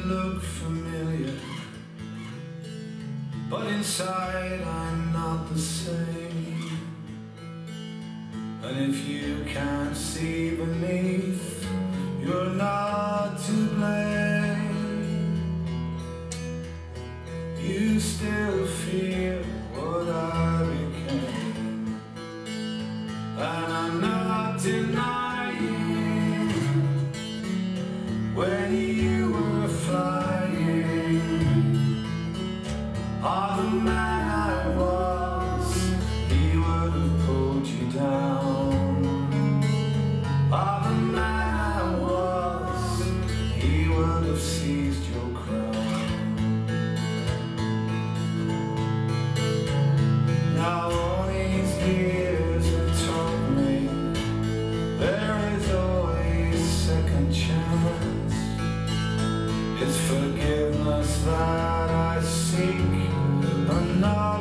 look familiar, but inside I'm not the same. And if you can't see beneath, you're not to blame. You still feel what I became, and I'm not denying when you were flying. Oh, the man I was, he would have pulled you down. Oh, the man I was, he would have seized your crown. Now all these years have taught me there is always second chance. It's forgiveness that I seek, and not